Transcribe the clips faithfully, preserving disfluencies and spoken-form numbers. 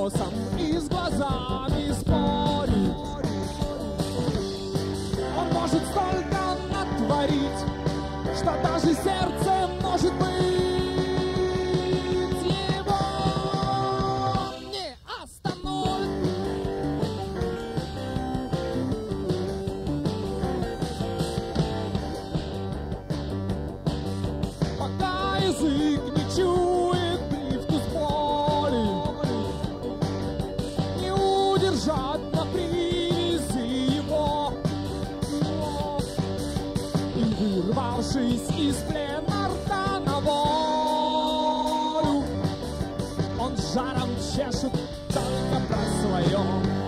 носом и с глазами спорить. Он может столько натворить, что даже сердце может быть его не остановит. Пока язык не чует привкус боли, не удержать на привязи его. И вырвавшись из плена рта на волю, он с жаром чешет только про свое.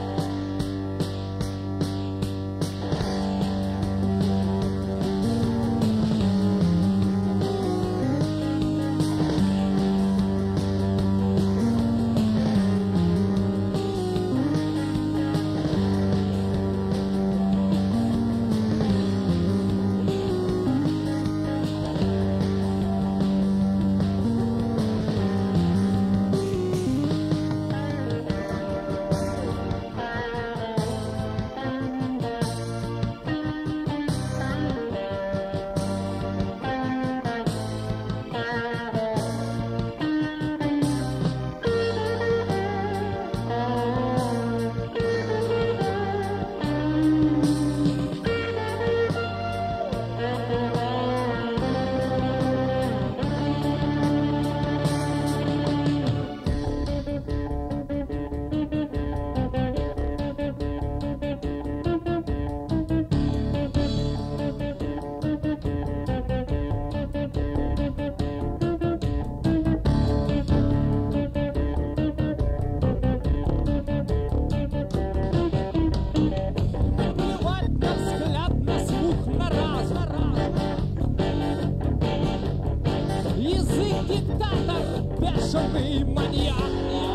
Бешеный маньяк.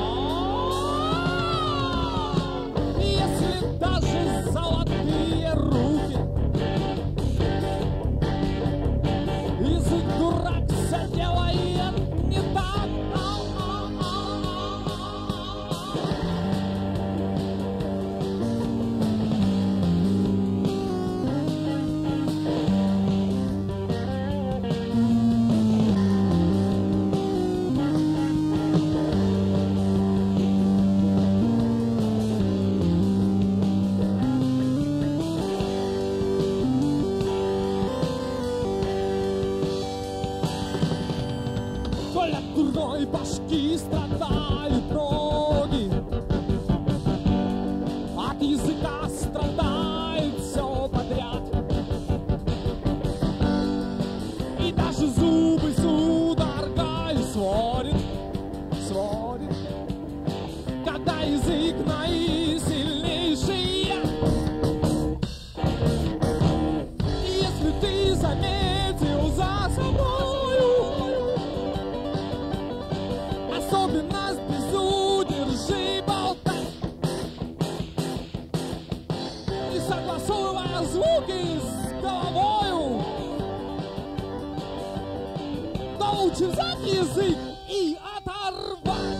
Если даже золотые руки, язык дурак все делает не так. Дурной башки страдают ноги, от языка страдает все подряд. И даже зубы судорогой сводит, сводит, когда язык наисильнейший. Если ты заметил за собою особенность безудержи болтать, не согласуя звуки с головою, то лучше взять язык и оторвать.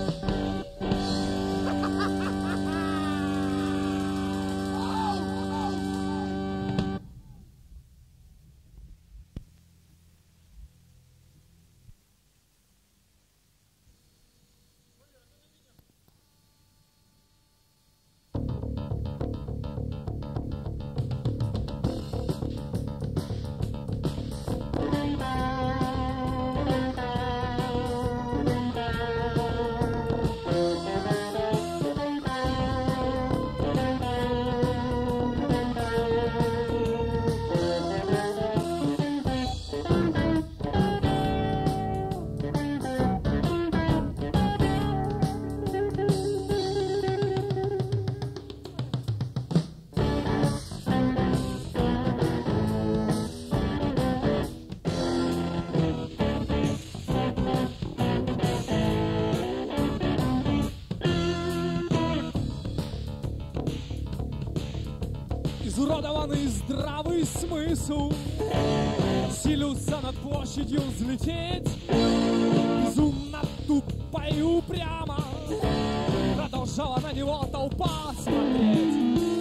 изуродованный здравый смысл. Силюся над площадью взлететь, безумно тупо и упрямо продолжать продолжала на него толпа смотреть.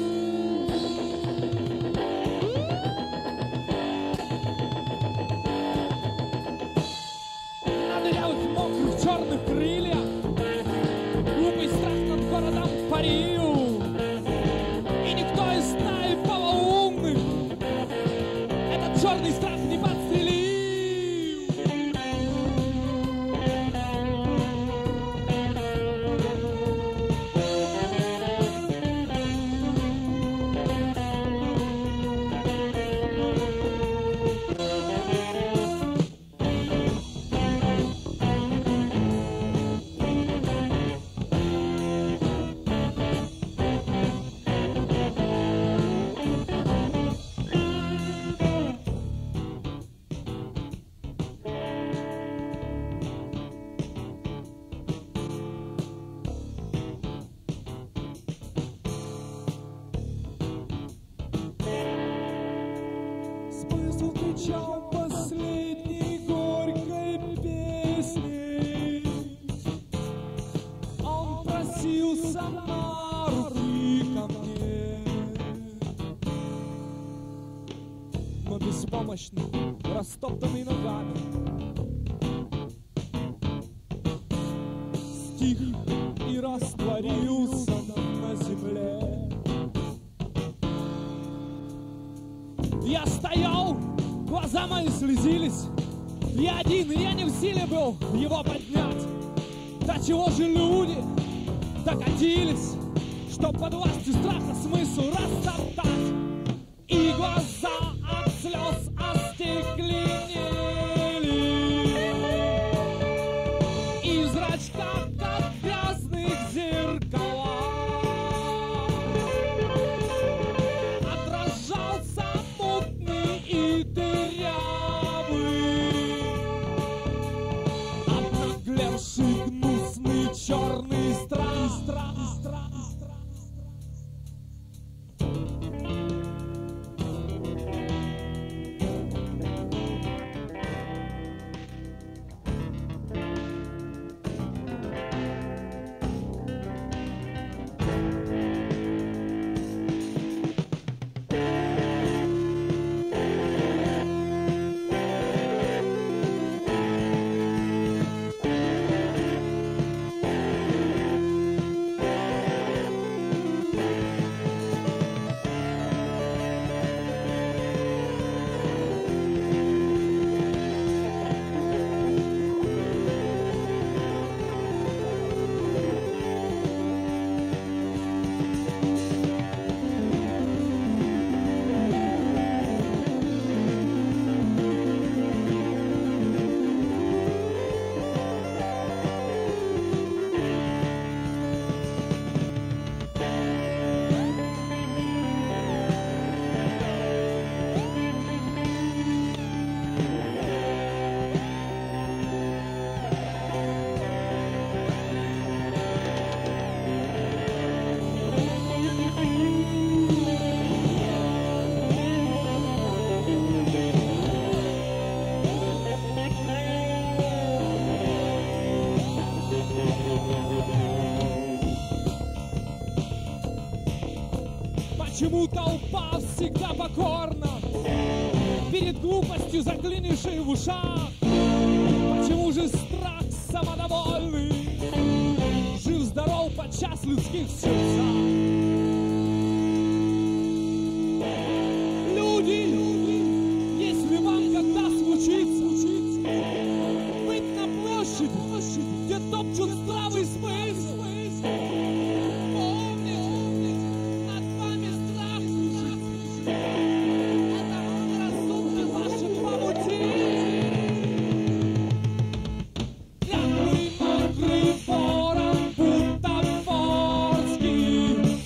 На дырявых, мокрых, черных крыльях глупый страх над городом парил. И никто из стаи полоумных этот черный страх не подстрелил. Смысл кричал последней горькой песни. Он просился на руки ко мне, но беспомощный, растоптанный ногами, стих и растворился на земле. Я стоял, глаза мои слезились. Я один, и я не в силе был его поднять. До чего же люди докатились, чтоб под властью страха смысл растоптать? И глаза от слез остекленели, и в зрачках, как грязных зеркала, отражался мутный и дырявый, обнаглевший гнусный черный страх, страх, страх, страх. Почему толпа всегда покорна перед глупостью, заклинившей в ушах? Почему же страх самодовольный жив-здоров подчас в людских сердцах? Люди, если вам когда случится быть на площади, где топчут здравый смысл, Дряблый, мокрый ворон бутафорский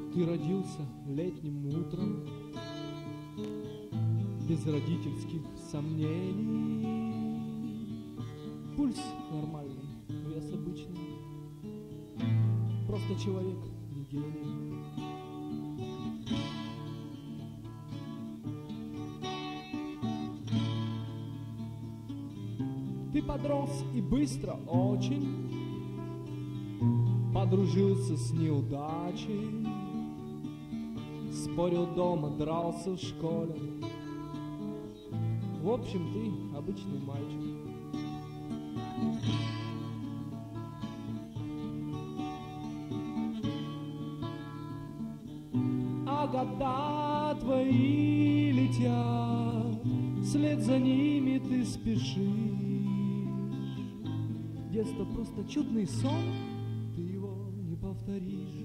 Ты родился летним утром, без родительских сомнений. Пульс нормальный, вес обычный, просто человек не гений. Ты подрос и быстро очень подружился с неудачей, спорил дома, дрался в школе. В общем, ты обычный мальчик. А года твои летят, вслед за ними ты спешишь. Детство просто чудный сон, ты его не повторишь.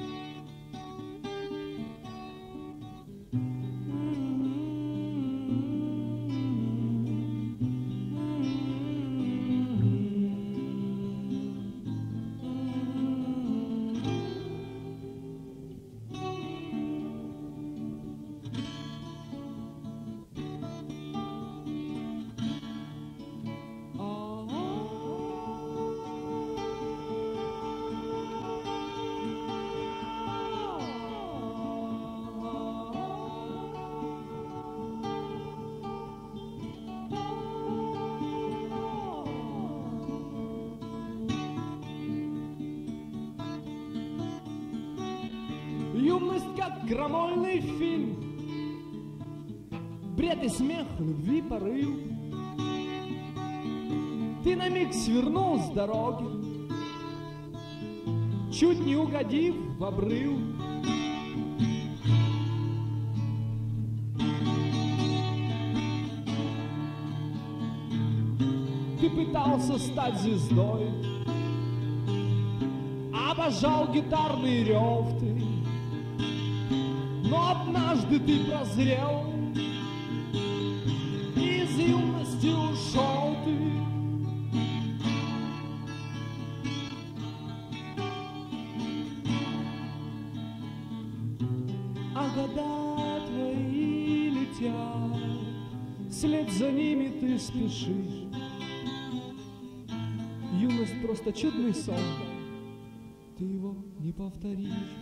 Юность как крамольный фильм, бред и смех, любви порыв. Ты на миг свернул с дороги, чуть не угодив в обрыв. Ты пытался стать звездой, обожал гитарный рев ты. Но однажды ты прозрел, из юности ушел ты. А года твои летят, вслед за ними ты спешишь. Юность просто чудный сон, ты его не повторишь.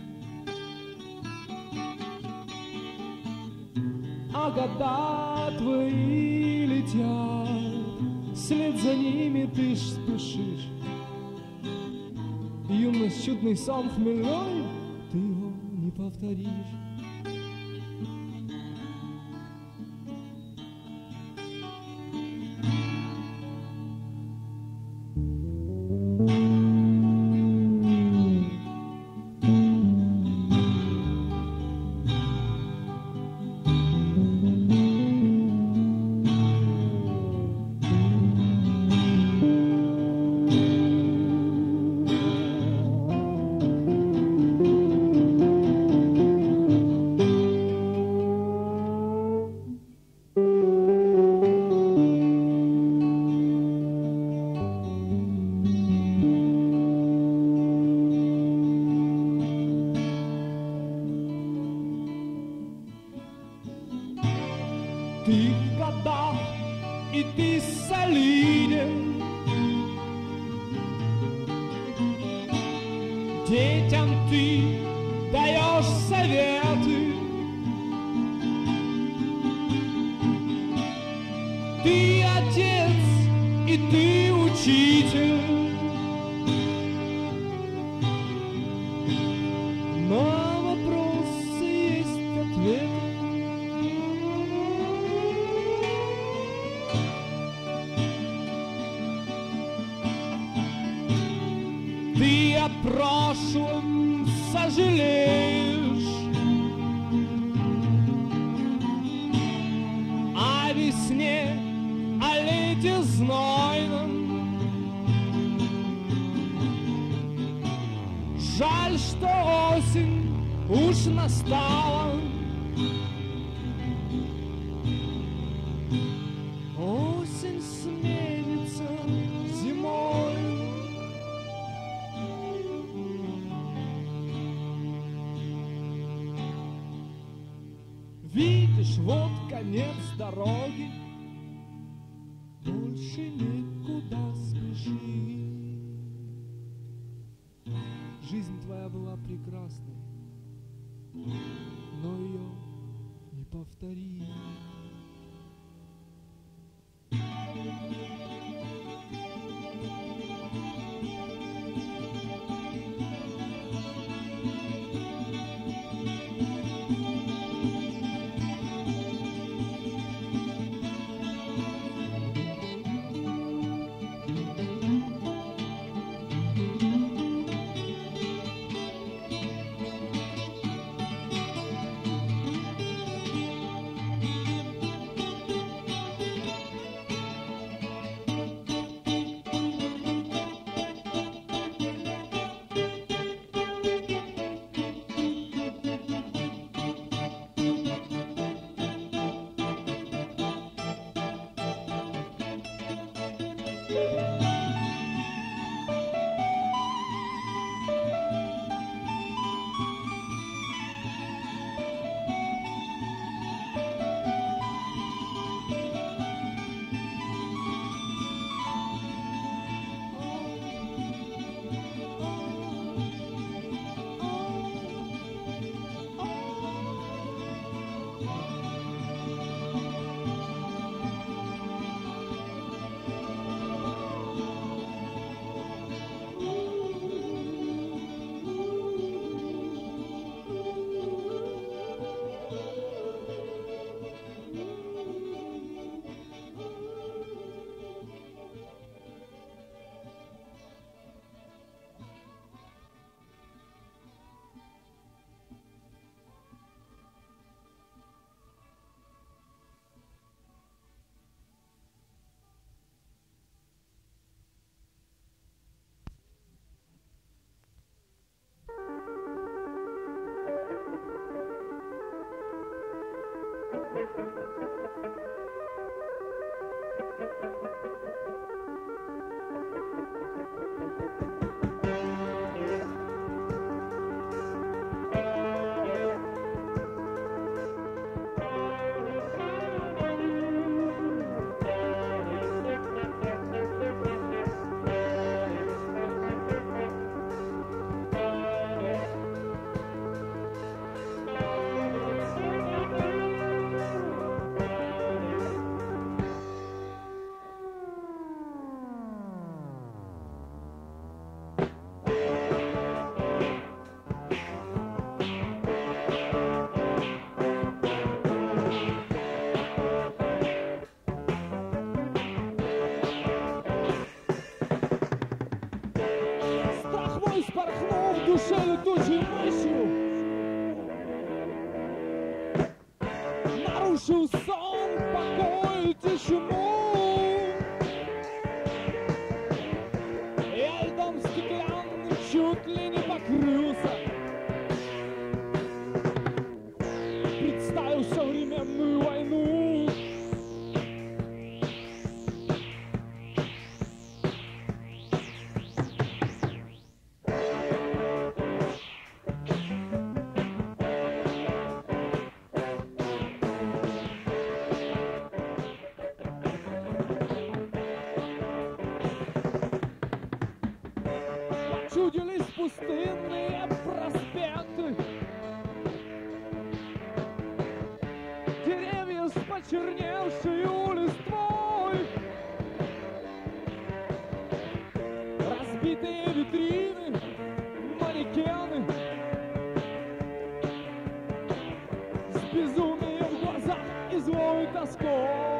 А года твои летят, вслед за ними ты ж спешишь. Юность чудный сон хмельной, ты его не повторишь. Ты в годах, и ты солиден. Детям ты даешь советы. Ты отец, и ты учитель. На вопросы есть ответ. Ты о прошлом сожалеешь, о весне, о лете знойном. Жаль, что осень уж настала. Осень сменится зимой. видишь, вот конец дороги, больше некуда спешить. Жизнь твоя была прекрасной, но ее не повторить. душе летучей мышью нарушил сон, покой и тишину. Я льдом стеклянным чуть ли не покрылся, представил современную войну. Чудились пустынные проспекты, деревья с почерневшей листвой, разбитые витрины, манекены с безумием в глазах и злой тоской.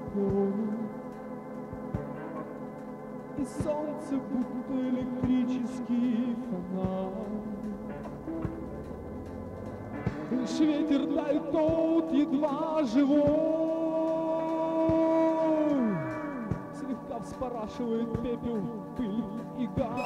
балкону, и солнце будто электрический фонарь. Лишь ветер дает тот едва живой, слегка вспорашивает пепел, пыль и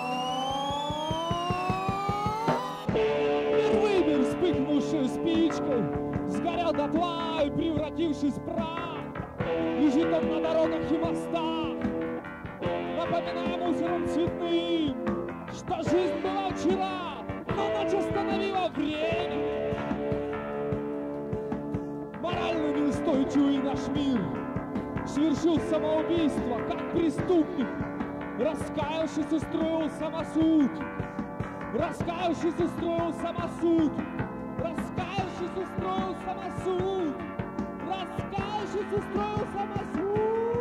газ. Вымер, вспыхнувший спичкой, сгорел дотла и превратившись в прах, лежит он на дорогах и мостах, напоминая мусором цветным, что жизнь была вчера, но ночь остановила время. Морально неустойчивый наш мир совершил самоубийство, как преступник, раскаявшись, устроил самосуд, раскаявшись, устроил самосуд, раскаявшись, устроил самосуд, раскаявшись, устроил самосуд.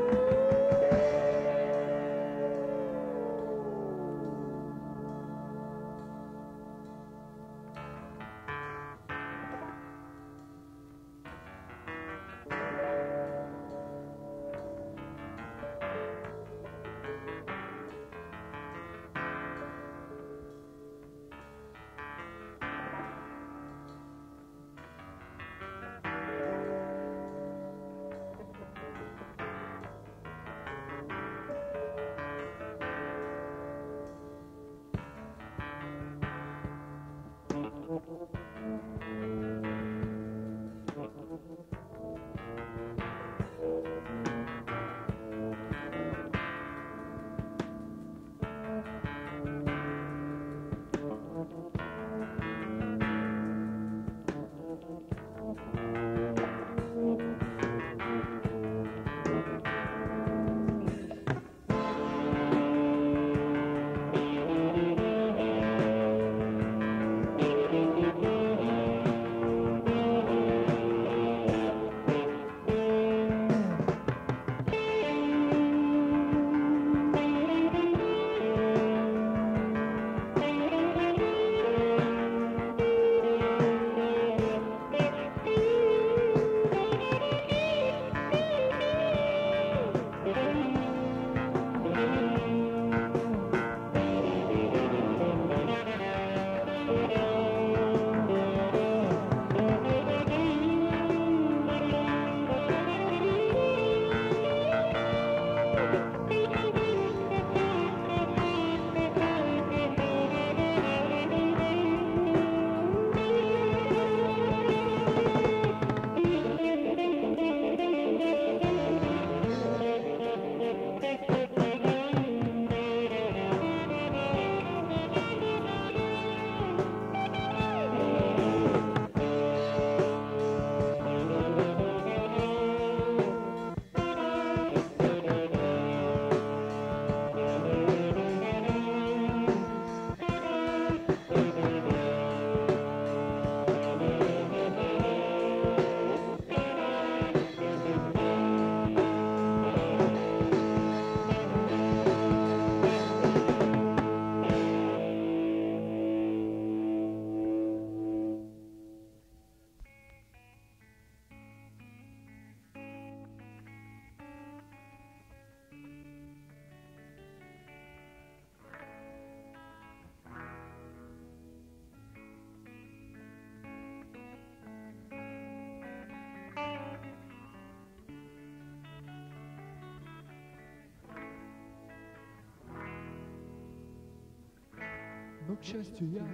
Но, к счастью, я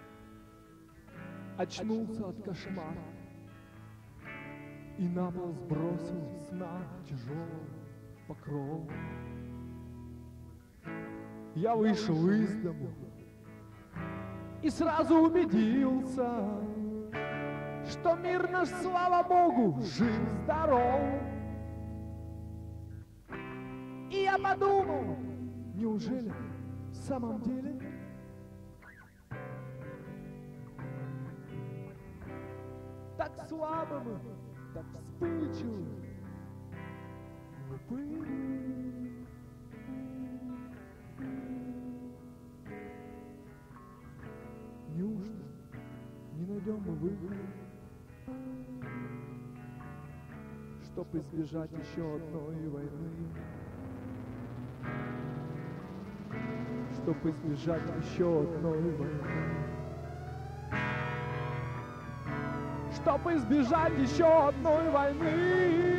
очнулся от кошмара и на пол сбросил сна тяжелый покров. Я вышел из дому и сразу убедился, что мир наш, слава Богу, жив-здоров. И я подумал, неужели в самом деле так слабо мы, так вспыльчивы, глупы. Неужто не найдем мы выхода, чтоб избежать еще одной войны, чтоб избежать еще одной войны, чтоб избежать еще одной войны.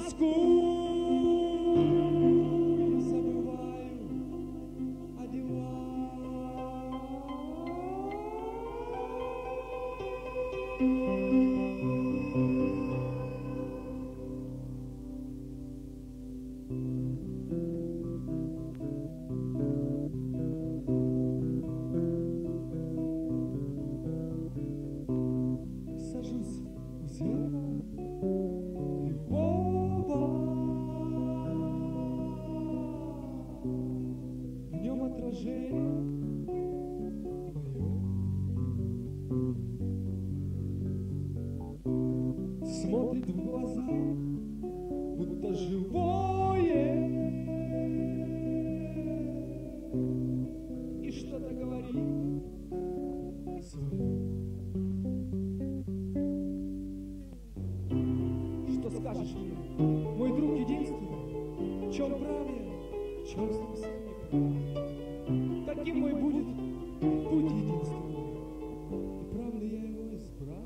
тоску и забываю о сажусь у зеркала кривого, в нем отражение мое. Смотрит в глаза, будто живое, и что-то говорит свое. Что скажешь мне, мой друг единственный, в чем прав я, в чем совсем не прав? Каким мой будет путь единственный, и прав ли я его избрал?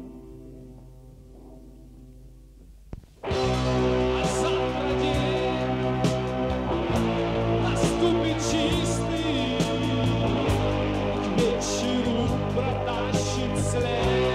А завтра день наступит чистый, к вечеру протащит след.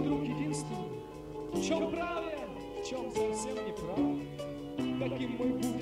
В чем прав я, в чем совсем не прав, каким мой путь